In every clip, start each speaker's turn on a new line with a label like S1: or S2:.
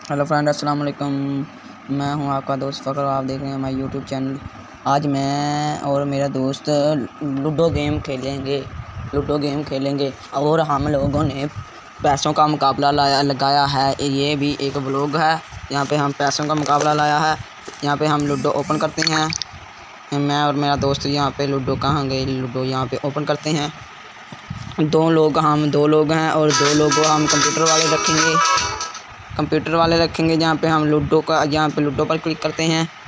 S1: Hello friend, अस्सलाम वालेकुम। मैं हूं आपका दोस्त फ़कर। आप देख रहे हैं हमारे यूट्यूब चैनल। आज मैं और मेरा दोस्त लूडो गेम खेलेंगे और हम लोगों ने पैसों का मुकाबला लगाया है। ये भी एक व्लॉग है। यहाँ पे हम पैसों का मुकाबला लाया है। यहाँ पे हम लूडो ओपन करते हैं। मैं और मेरा दोस्त यहाँ पे लूडो लूडो यहाँ पे ओपन करते हैं। दो लोग हैं और दो लोग हम कंप्यूटर वाले रखेंगे। जहाँ पे हम लूडो पर क्लिक करते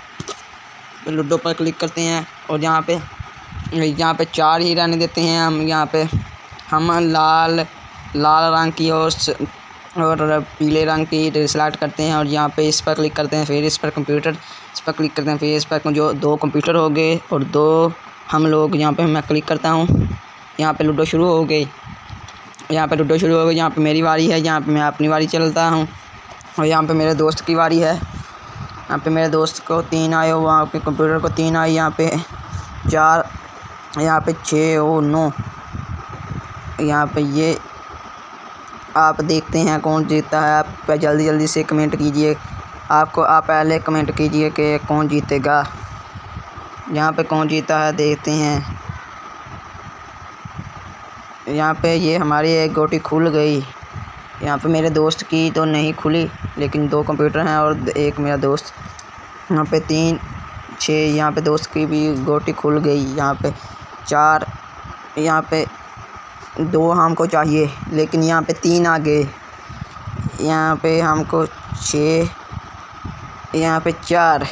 S1: हैं और यहाँ पे 4 ही रहने देते हैं। हम यहाँ पे लाल रंग की और पीले रंग की सिलेक्ट करते हैं और यहाँ पे इस पर क्लिक करते हैं। फिर इस पर क्लिक करते हैं। फिर इस पर जो 2 कंप्यूटर हो गए और 2 हम लोग। यहाँ पे मैं क्लिक करता हूँ। यहाँ पे लूडो शुरू हो गई। यहाँ पे मेरी बारी है। यहाँ पे मैं अपनी बारी चलता हूँ और यहाँ पे मेरे दोस्त की बारी है। यहाँ पे मेरे दोस्त को 3 आए, वहाँ पे कंप्यूटर को 3 आए। यहाँ पे 4, यहाँ पे 6 और 9। यहाँ पे ये आप देखते हैं कौन जीतता है। आप जल्दी से कमेंट कीजिए। आप पहले कमेंट कीजिए कि कौन जीतेगा। यहाँ पे कौन जीता है देखते हैं। यहाँ पे ये हमारी एक गोटी खुल गई। यहाँ पे मेरे दोस्त की तो नहीं खुली, लेकिन 2 कंप्यूटर हैं और एक मेरा दोस्त। यहाँ पे 3, 6। यहाँ पे दोस्त की भी गोटी खुल गई। यहाँ पे 4, यहाँ पे 2 हमको चाहिए, लेकिन यहाँ पे 3 आ गए। यहाँ पे हमको 6, यहाँ पे 4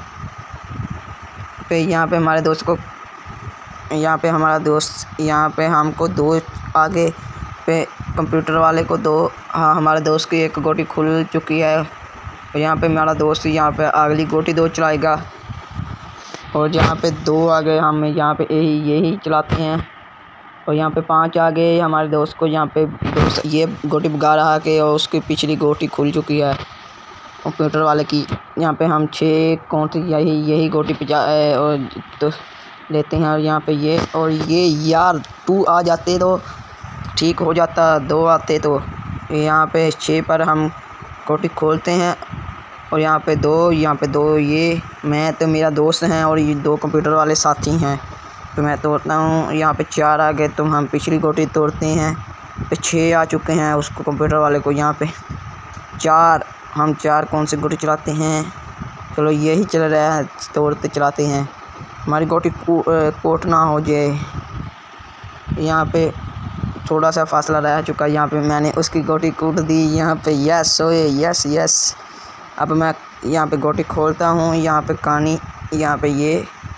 S1: पे। यहाँ पे हमारे दोस्त को, यहाँ पे हमारा दोस्त, यहाँ पे हमको 2 आगे पे कंप्यूटर वाले को 2। हाँ, हमारे दोस्त की एक गोटी खुल चुकी है और यहाँ पे हमारा दोस्त यहाँ पे अगली गोटी 2 चलाएगा और यहाँ पे 2 आ गए। हम यहाँ पे यही चलाते हैं और यहाँ पे 5 आ गए हमारे दोस्त को। यहाँ पे दोस्त ये गोटी भगा रहा है कि और उसकी पिछली गोटी खुल चुकी है कंप्यूटर वाले की। यहाँ पे हम 6 कौन सी यही गोटी और तो लेते हैं और यहाँ पे ये यार 2 आ जाते तो ठीक हो जाता। 2 आते तो यहाँ पे 6 पर हम गोटी खोलते हैं और यहाँ पे 2 ये मैं तो मेरा दोस्त हैं और ये 2 कंप्यूटर वाले साथी हैं। तो मैं तोड़ता हूँ। यहाँ पे 4 आ गए तो हम पिछली गोटी तोड़ते हैं। पे 6 आ चुके हैं उसको कंप्यूटर वाले को। यहाँ पे 4, हम 4 कौन सी गोटी चलाते हैं। चलो यही चल रहा है, तोड़ते चलाते हैं। हमारी गोटी कोट ना हो जाए। यहाँ पे थोड़ा सा फासला रह चुका है। यहाँ पे मैंने उसकी गोटी कूट दी। यहाँ पे यस ओए यस। अब मैं यहाँ पे गोटी खोलता हूँ। यहाँ पे कहानी, यहाँ पे ये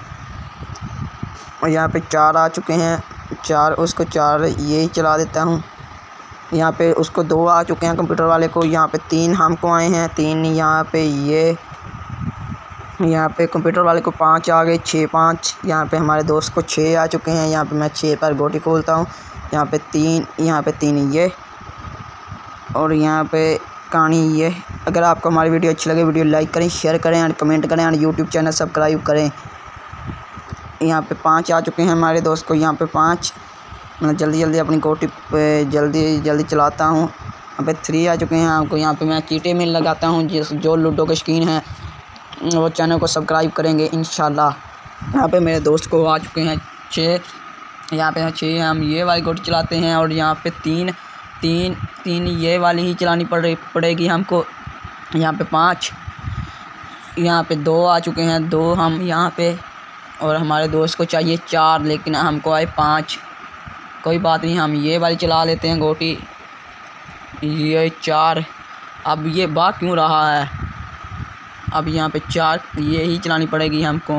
S1: और यहाँ पे 4 आ चुके हैं। 4 उसको 4 यही चला देता हूँ। यहाँ पे उसको 2 आ चुके हैं कंप्यूटर वाले को। यहाँ पे 3 हमको आए हैं। 3 यहाँ पे ये, यहाँ पे कंप्यूटर वाले को 5 आ गए। 6, 5। यहाँ पे हमारे दोस्त को 6 आ चुके हैं। यहाँ पे मैं 6 पर गोटी खोलता हूँ। यहाँ पे 3 ये और यहाँ पे कहानी ये। अगर आपको हमारी वीडियो अच्छी लगे, वीडियो लाइक करें, शेयर करें और कमेंट करें और यूट्यूब चैनल सब्सक्राइब करें। यहाँ पे 5 आ चुके हैं हमारे दोस्त को। यहाँ पे 5 मैं जल्दी अपनी गोटी पे जल्दी चलाता हूँ। यहाँ पे 3 आ चुके हैं आपको। यहाँ पे मैं चीटे में लगाता हूँ। जो लूडो के शौकीन हैं वो चैनल को सब्सक्राइब करेंगे इंशाल्लाह। यहाँ पे मेरे दोस्त को आ चुके हैं 6। यहाँ पे 6 हम ये वाली गोटी चलाते हैं और यहाँ पे 3 ये वाली ही चलानी पड़ेगी हमको। यहाँ पे 5, यहाँ पे 2 आ चुके हैं। 2 हम यहाँ पे और हमारे दोस्त को चाहिए 4, लेकिन हमको आए 5। कोई बात नहीं, हम ये वाली चला लेते हैं गोटी। ये 4। अब ये बात क्यों रहा है। अब यहाँ पे 4 ये ही चलानी पड़ेगी हमको।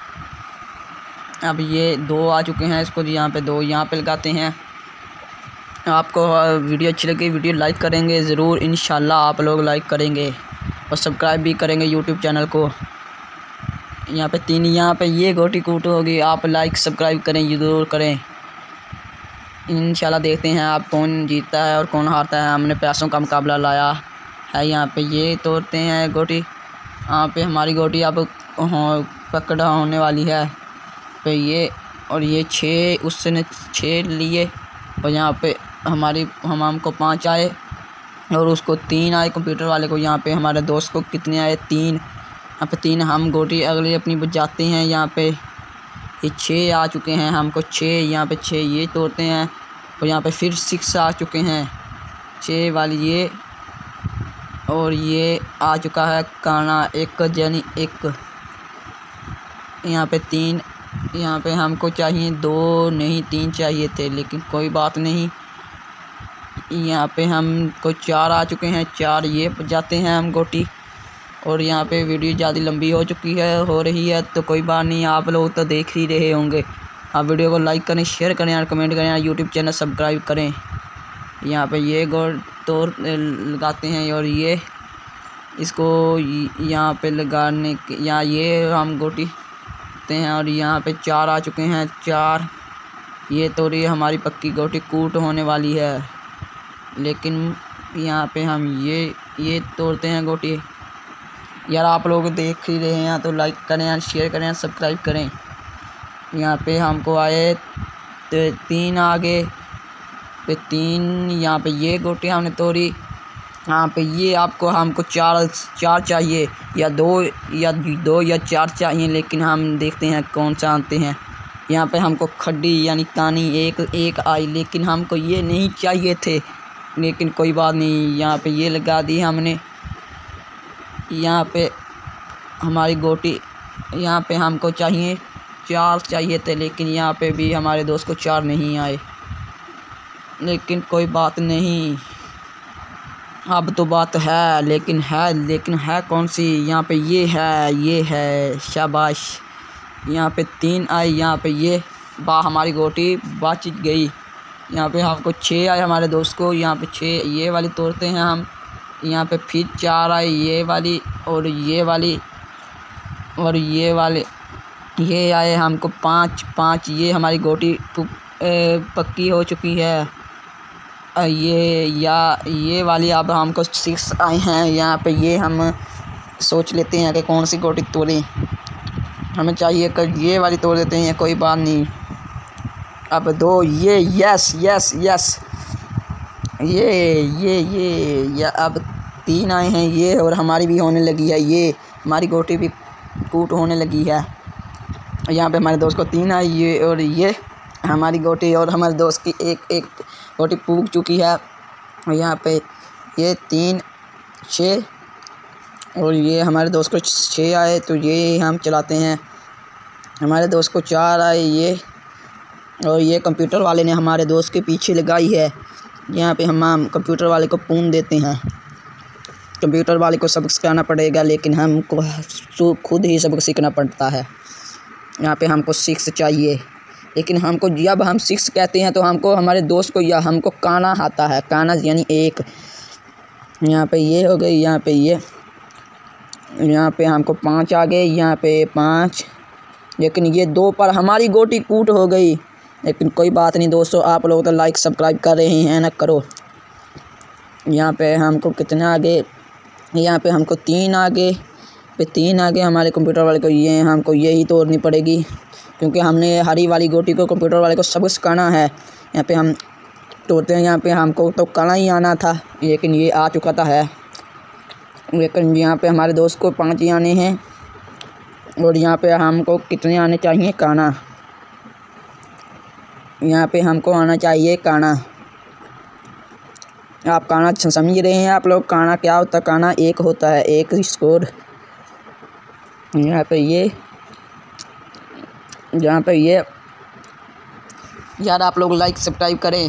S1: अब ये 2 आ चुके हैं। इसको यहाँ पे 2 यहाँ पे लगाते हैं। आपको वीडियो अच्छी लगी, वीडियो लाइक करेंगे ज़रूर इंशाल्लाह। आप लोग लाइक करेंगे और सब्सक्राइब भी करेंगे यूट्यूब चैनल को। यहाँ पे 3, यहाँ पे ये गोटी कूट होगी। आप लाइक सब्सक्राइब करें, ज़रूर करें इंशाल्लाह। देखते हैं आप कौन जीतता है और कौन हारता है। हमने पैसों का मुकाबला लाया है। यहाँ पे ये तोड़ते हैं गोटी। यहाँ पे हमारी गोटी अब पकड़ा होने वाली है। पे ये और ये 6 उसने 6 लिए और यहाँ पे हमको 5 आए। और उसको 3 आए कंप्यूटर वाले को। यहाँ पे हमारे दोस्त को कितने आए? 3। यहाँ पे 3 हम गोटी अगले अपनी बजाते हैं। यहाँ पे ये 6 आ चुके हैं हमको 6। यहाँ पे 6 ये तोड़ते हैं और यहाँ पे फिर 6 आ चुके हैं 6 वाली ये। और ये आ चुका है काना 1 यानी 1। यहाँ पे 3। यहाँ पे हमको चाहिए 2 नहीं 3 चाहिए थे, लेकिन कोई बात नहीं। यहाँ पे हमको 4 आ चुके हैं 4 ये जाते हैं हम गोटी। और यहाँ पे वीडियो ज़्यादा लंबी हो चुकी है हो रही है तो कोई बात नहीं, आप लोग तो देख ही रहे होंगे। आप वीडियो को लाइक करें, शेयर करें और कमेंट करें और यूट्यूब चैनल सब्सक्राइब करें। यहाँ पे ये गोल तोड़ लगाते हैं और ये इसको यहाँ पे लगाने के यहाँ ये हम गोटी हैं। और यहाँ पे 4 आ चुके हैं 4 ये तोड़ी हमारी पक्की गोटी कूट होने वाली है। लेकिन यहाँ पे हम ये तोड़ते हैं गोटी। यार आप लोग देख ही रहे हैं तो लाइक करें और शेयर करें और सब्सक्राइब करें। यहाँ पे हमको आए 3 आगे पे 3। यहाँ पे ये गोटी हमने तोड़ी। यहाँ पे ये हमको 4 चाहिए या 2 या 4 चाहिए, लेकिन हम देखते हैं कौन सा आते हैं। यहाँ पे हमको खड्डी यानी तानी एक आई, लेकिन हमको ये नहीं चाहिए थे, लेकिन कोई बात नहीं। यहाँ पे ये लगा दी हमने। यहाँ पे हमारी गोटी यहाँ पे हमको चाहिए 4 चाहिए थे, लेकिन यहाँ पे भी हमारे दोस्त को 4 नहीं आए, लेकिन कोई बात नहीं। अब तो बात है लेकिन है कौन सी? यहाँ पे ये है शाबाश। यहाँ पे 3 आए। यहाँ पे ये हमारी गोटी बच गई। यहाँ पे हमको 6 आए हमारे दोस्त को। यहाँ पे 6 ये वाली तोड़ते हैं हम। यहाँ पे फिर 4 आए ये वाली और ये वाली और ये वाले ये आए हमको 5 ये हमारी गोटी पक्की हो चुकी है। ये वाली अब हमको 6 आए हैं। यहाँ पे ये हम सोच लेते हैं कि कौन सी गोटी तोड़ें। हमें चाहिए कि ये वाली तोड़ देते हैं, कोई बात नहीं। अब 2 ये यस ये अब 3 आए हैं ये। और हमारी भी होने लगी है ये, हमारी गोटी भी कूट होने लगी है। यहाँ पे हमारे दोस्त को 3 आई ये और ये हमारी गोटी और हमारे दोस्त की एक गोटी पूग चुकी है। और यहाँ पे ये 3 6 और ये हमारे दोस्त को 6 आए तो ये हम चलाते हैं। हमारे दोस्त को 4 आए ये और ये कंप्यूटर वाले ने हमारे दोस्त के पीछे लगाई है। यहाँ पे हम कंप्यूटर वाले को पून देते हैं। कंप्यूटर वाले को सबक सिखाना पड़ेगा, लेकिन हमको खुद ही सबक सीखना पड़ता है। यहाँ पे हमको 6 चाहिए, लेकिन हमको जब हम 6 कहते हैं तो हमको हमारे दोस्त को या हमको काना आता है। काना यानी 1। यहाँ पे ये हो गई। यहाँ पे ये यहाँ पे हमको 5 आ गए। यहाँ पे 5, लेकिन ये 2 पर हमारी गोटी कूट हो गई, लेकिन कोई बात नहीं दोस्तों। आप लोग तो लाइक सब्सक्राइब कर रहे हैं ना, करो। यहाँ पे हमको कितने आ गए? यहाँ पे हमको 3 आ गए। पे 3 आ गए हमारे कंप्यूटर वाले को। ये हमको यही तोड़नी पड़ेगी, क्योंकि हमने हरी वाली गोटी को कंप्यूटर वाले को सबक सिखाना है। यहाँ पे हम तोड़ते हैं। यहाँ पे हमको तो काना ही आना था, लेकिन ये आ चुका था है। लेकिन यहाँ पे हमारे दोस्त को 5 ही आने हैं। और यहाँ पे हमको कितने आने चाहिए? काना। यहाँ पे हमको आना चाहिए काना। आप काना समझ रहे हैं आप लोग? काना क्या होता है? काना 1 होता है, 1 स्कोर। यहाँ पे ये यार आप लोग लाइक सब्सक्राइब करें।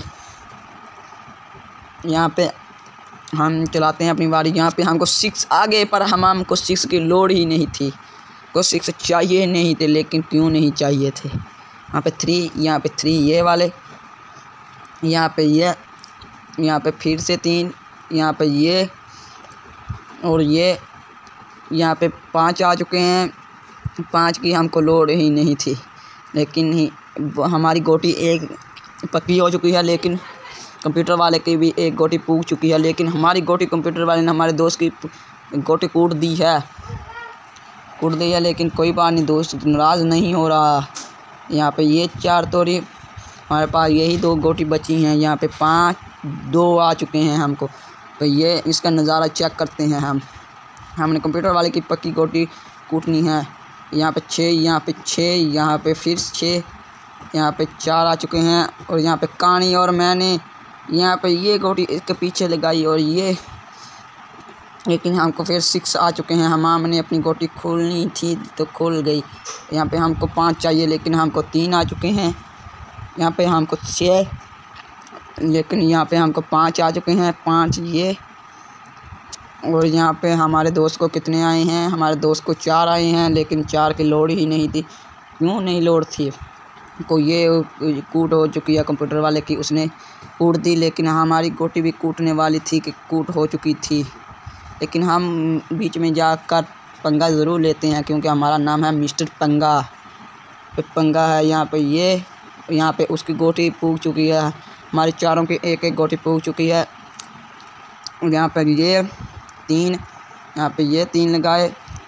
S1: यहाँ पे हम चलाते हैं अपनी बारी। यहाँ पे हमको 6 आ गए, पर हमको 6 की लोड़ ही नहीं थी। को 6 चाहिए नहीं थे, लेकिन क्यों नहीं चाहिए थे? यहाँ पे 3, यहाँ पे 3 ये वाले, यहाँ पे ये, यहाँ पे फिर से 3, यहाँ पे ये और ये। यहाँ पे 5 आ चुके हैं। 5 की हमको लोड ही नहीं थी, लेकिन हमारी गोटी 1 पक्की हो चुकी है। लेकिन कंप्यूटर वाले की भी 1 गोटी पूग चुकी है, लेकिन हमारी गोटी कंप्यूटर वाले ने हमारे दोस्त की गोटी कूट दी है। लेकिन कोई बात नहीं, दोस्त नाराज़ नहीं हो रहा। यहाँ पे ये 4 तोड़ी, हमारे पास यही 2 गोटी बची हैं। यहाँ पे 5 2 आ चुके हैं हमको। तो ये इसका नज़ारा चेक करते हैं हमने कंप्यूटर वाले की पक्की गोटी कूटनी है। यहाँ पे 6, यहाँ पे 6, यहाँ पे फिर 6, यहाँ पे 4 आ चुके हैं। और यहाँ पे कहानी और मैंने यहाँ पे ये गोटी इसके पीछे लगाई और ये, लेकिन हमको फिर 6 आ चुके हैं। हमने अपनी गोटी खोलनी थी तो खोल गई। यहाँ पे हमको 5 चाहिए लेकिन हमको 3 आ चुके हैं। यहाँ पे हमको 6 लेकिन यहाँ पे हमको 5 आ चुके हैं, 5 ये। और यहाँ पे हमारे दोस्त को कितने आए हैं? हमारे दोस्त को 4 आए हैं लेकिन 4 की लोड ही नहीं थी। क्यों नहीं लोड थी? को ये कूट हो चुकी है कंप्यूटर वाले की, उसने कूट दी। लेकिन हमारी गोटी भी कूटने वाली थी कि कूट हो चुकी थी, लेकिन हम बीच में जाकर पंगा ज़रूर लेते हैं क्योंकि हमारा नाम है मिस्टर पंगा। पंगा है यहाँ पे ये, यहाँ पे उसकी गोटी पूग चुकी है। हमारी चारों की एक एक गोटी पूग चुकी है। यहाँ पर ये 3, यहाँ पे ये 3 लगाए,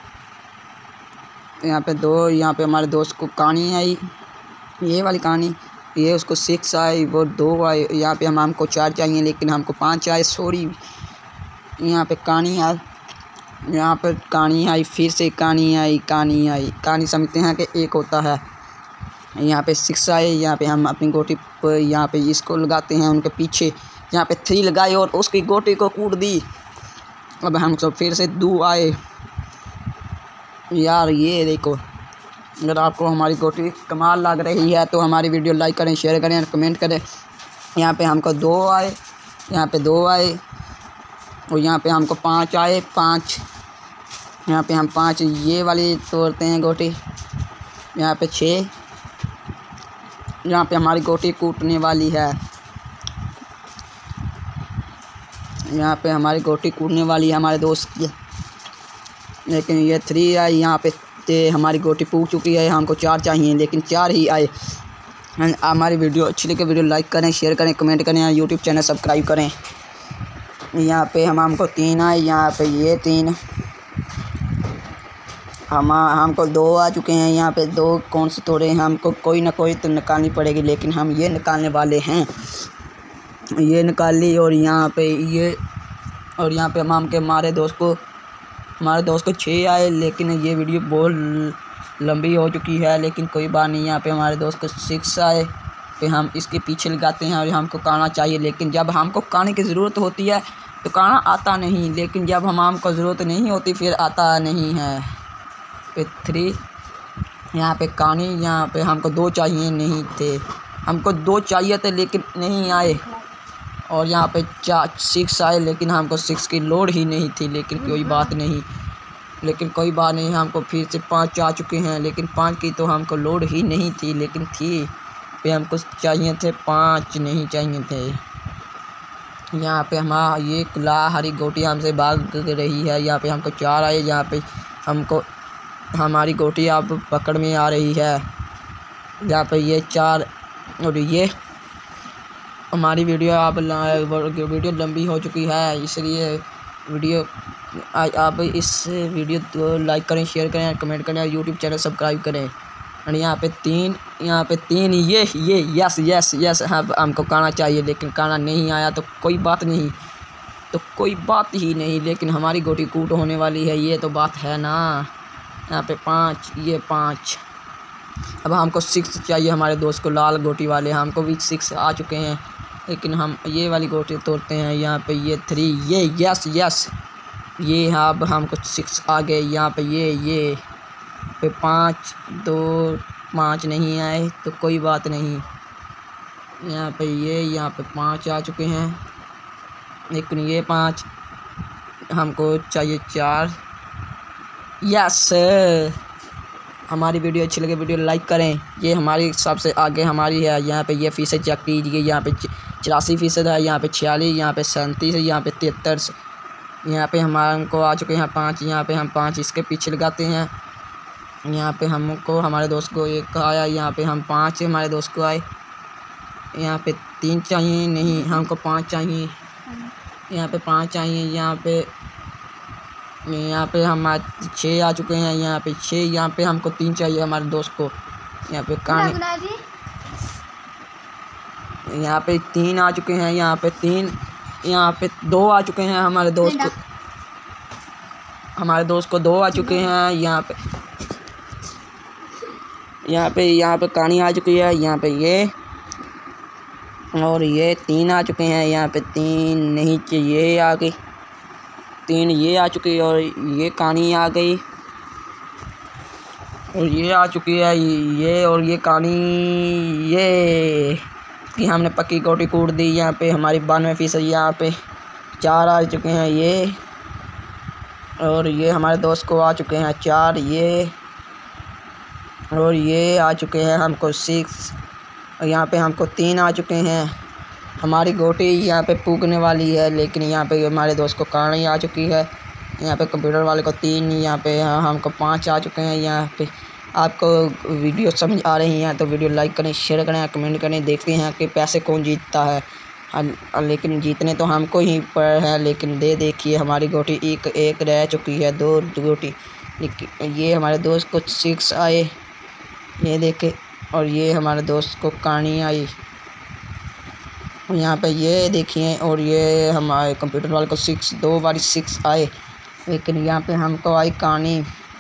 S1: यहाँ पे 2। यहाँ पे हमारे दोस्त को कहानी आई, ये वाली कहानी, ये उसको 6 आई, वो 2 आए। यहाँ पे हमको 4 चाहिए लेकिन हमको 5 आए, सॉरी। यहाँ पे कहानी आई, यहाँ पर कहानी आई, फिर से कहानी आई। कहानी समझते हैं कि एक होता है। यहाँ पे 6 आए, यहाँ पे हम अपनी गोटी पर यहाँ पे इसको लगाते हैं उनके पीछे। यहाँ पे 3 लगाए और उसकी गोटी को कूट दी। अब हम सब फिर से 2 आए। यार ये देखो, अगर आपको हमारी गोटी कमाल लग रही है तो हमारी वीडियो लाइक करें, शेयर करें और कमेंट करें। यहाँ पे हमको 2 आए, यहाँ पे 2 आए और यहाँ पे हमको 5 आए, 5। यहाँ पे हम 5 ये वाली तोड़ते हैं गोटी। यहाँ पे 6, यहाँ पे हमारी गोटी कूटने वाली है। यहाँ पे हमारी गोटी कूटने वाली है हमारे दोस्त की, लेकिन ये 3 आई। यहाँ पे हमारी गोटी पूछ चुकी है। हमको 4 चाहिए लेकिन 4 ही आए। हमारी वीडियो अच्छी लगे वीडियो लाइक करें, शेयर करें, कमेंट करें, यूट्यूब चैनल सब्सक्राइब करें। यहाँ पे हमको 3 आए, यहाँ पे ये 3। हमको 2 आ चुके हैं। यहाँ पे 2 कौन से तोड़े हैं? हमको कोई ना कोई तो निकालनी पड़ेगी, लेकिन हम ये निकालने वाले हैं। ये निकाल ली और यहाँ पे ये, और यहाँ पे हमारे दोस्त को 6 आए। लेकिन ये वीडियो बहुत लंबी हो चुकी है, लेकिन कोई बात नहीं। यहाँ पे हमारे दोस्त को 6 आए, फिर हम इसके पीछे लगाते हैं और हमको काना चाहिए। लेकिन जब हमको काने की ज़रूरत होती है तो काना आता नहीं, लेकिन जब हमको ज़रूरत नहीं होती फिर आता नहीं है। फिर 3 यहाँ पे कहानी, यहाँ पे हमको 2 चाहिए नहीं थे, हमको 2 चाहिए थे लेकिन नहीं आए। और यहाँ पे 6 आए लेकिन हमको 6 की लोड ही नहीं थी, लेकिन कोई बात नहीं। हमको फिर से 5 आ चुके हैं, लेकिन 5 की तो हमको लोड ही नहीं थी, लेकिन थी पे हमको चाहिए थे 5 नहीं चाहिए थे। यहाँ पे हमारा ये कुला हरी गोटी हमसे भाग रही है। यहाँ पे हमको 4 आए, यहाँ पे हमको हमारी गोटी अब पकड़ में आ रही है। यहाँ पे ये 4 और ये हमारी वीडियो लंबी हो चुकी है, इसलिए आप इस वीडियो को लाइक करें, शेयर करें, कमेंट करें, यूट्यूब चैनल सब्सक्राइब करें। और यहाँ पे 3 ये यस हमको काना चाहिए, लेकिन काना नहीं आया तो कोई बात ही नहीं। लेकिन हमारी गोटी कूट होने वाली है, ये तो बात है ना। यहाँ पे 5, ये 5। अब हमको 6 चाहिए हमारे दोस्त को, लाल गोटी वाले। हमको भी 6 आ चुके हैं, लेकिन हम ये वाली गोटी तोड़ते हैं। यहाँ पे ये 3, ये यस ये। अब हमको 6 आ गए। यहाँ पे ये पे 5, 2, 5 नहीं आए तो कोई बात नहीं। यहाँ पे यहाँ पे 5 आ चुके हैं, लेकिन ये 5 हमको चाहिए 4। यस, हमारी वीडियो अच्छी लगे वीडियो लाइक करें। ये हमारी सबसे आगे हमारी है। यहाँ पे ये फीसद चेक कीजिए। यहाँ पे 84% है, यहाँ पे 46, यहाँ पे 37, यहाँ पे 73। यहाँ पे हमको आ चुके हैं 5। यहाँ पे हम 5 इसके पीछे लगाते हैं। यहाँ पे हमको हमारे दोस्त को 1 आया, यहाँ पे हम 5 हमारे दोस्त को आए। यहाँ पे 3 चाहिए नहीं, हमको 5 चाहिए। यहाँ पे 5 चाहिए। यहाँ पे हम 6 आ चुके हैं। यहाँ पे 6, यहाँ पे हमको 3 चाहिए हमारे दोस्त को। यहाँ पे कहानी, यहाँ पे 3 आ चुके हैं। यहाँ पे 3, यहाँ पे 2 आ चुके हैं हमारे दोस्त को 2 आ चुके हैं। यहाँ पे कहानी आ चुकी है। यहाँ पे ये और ये 3 आ चुके हैं। यहाँ पे 3 नहीं चाहिए, आ गई 3 ये आ चुकी है और ये कहानी आ गई और ये आ चुकी है ये और ये कहानी ये कि हमने पक्की गोटी कूट दी। यहाँ पे हमारी 92%। यहाँ पे 4 आ चुके हैं ये और ये हमारे दोस्त को आ चुके हैं 4 ये और ये आ चुके हैं हमको 6 और यहाँ पे हमको 3 आ चुके हैं। हमारी गोटी यहाँ पे पूगने वाली है, लेकिन यहाँ पे हमारे दोस्त को कहानी आ चुकी है। यहाँ पे कंप्यूटर वाले को 3, यहाँ पे हमको 5 आ चुके हैं। यहाँ पे आपको वीडियो समझ आ रही हैं तो वीडियो लाइक करें, शेयर करें, कमेंट करें। देखते हैं कि पैसे कौन जीतता है। लेकिन जीतने तो हमको ही पर है, लेकिन देखिए हमारी गोटी एक रह चुकी है, 2 गोटी। लेकिन ये हमारे दोस्त को 6 आए, ये देखे, और ये हमारे दोस्त को कहानी आई। यहाँ पे ये देखिए और ये हमारे कंप्यूटर वाले को 2 बारी 6 आए, लेकिन यहाँ पे हमको आई कहानी।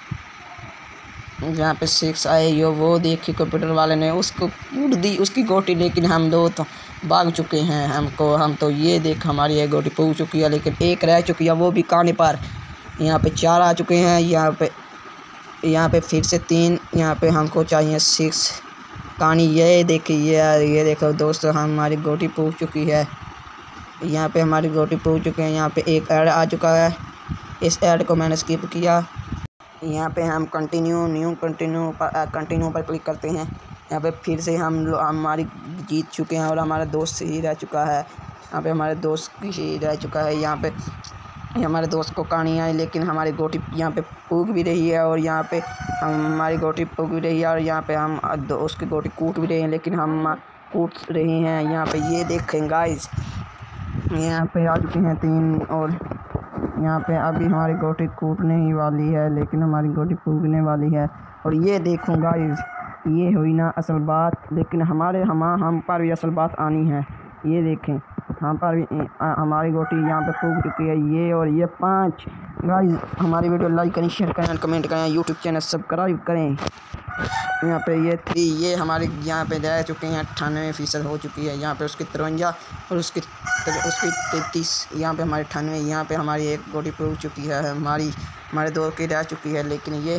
S1: यहाँ पे 6 आए यो वो देखिए कंप्यूटर वाले ने उसको कूट दी उसकी गोटी, लेकिन हम 2 तो भाग चुके हैं। हम तो ये देख हमारी एक गोटी पूग चुकी है, लेकिन एक रह चुकी है, वो भी कहानी पर। यहाँ पे 4 आ चुके हैं। यहाँ पे फिर से 3, यहाँ पे हमको चाहिए 6 कहानी। ये देखिए ये देखो दोस्तों हमारी गोटी पूग चुकी है। यहाँ पे हमारी गोटी पूग चुके हैं। यहाँ पे एक ऐड आ चुका है, इस ऐड को मैंने स्किप किया। यहाँ पे हम कंटिन्यू पर क्लिक करते हैं। यहाँ पे फिर से हमारी जीत चुके हैं और हमारा दोस्त ही रह चुका है। यहाँ पे हमारे दोस्त ही रह चुका है। यहाँ पे हमारे दोस्त को कहानी आई, लेकिन हमारी गोटी यहाँ पे पूग भी रही है और यहाँ पे हमारी गोटी पूग भी रही है और यहाँ पे हम उसकी गोटी कूट भी रहे हैं, लेकिन हम कूट रहे हैं। यहाँ पे ये देखें गाइस, यहाँ पे आ चुके हैं 3 और यहाँ पे अभी हमारी गोटी कूटने ही वाली है, लेकिन हमारी गोटी पूगने वाली है। और ये देखूँ गाइस, ये हुई ना असल बात, लेकिन हम पर भी असल बात आनी है। ये देखें हम पर भी हमारी गोटी यहाँ पे पूग चुकी है। ये और ये 5 गाइस। हमारी वीडियो लाइक करें, शेयर करें, कमेंट करें, यूट्यूब चैनल सब्सक्राइब करें। यहाँ पे ये 3 ये हमारे यहाँ पे रह चुके हैं, 98% हो चुकी है। यहाँ पे उसकी 53 और उसकी 33, यहाँ पे हमारी 98। यहाँ पे हमारी एक गोटी पूग चुकी है, हमारे 2 की रह चुकी है, लेकिन ये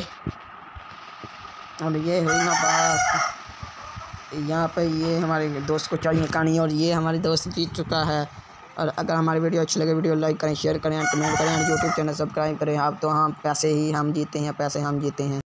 S1: हुई ना बात। यहाँ पे ये हमारे दोस्त को चाहिए कहानी और ये हमारे दोस्त जीत चुका है। और अगर हमारी वीडियो अच्छी लगे वीडियो लाइक करें, शेयर करें, कमेंट करें, यूट्यूब चैनल सब्सक्राइब करें। अब तो पैसे हम जीते हैं।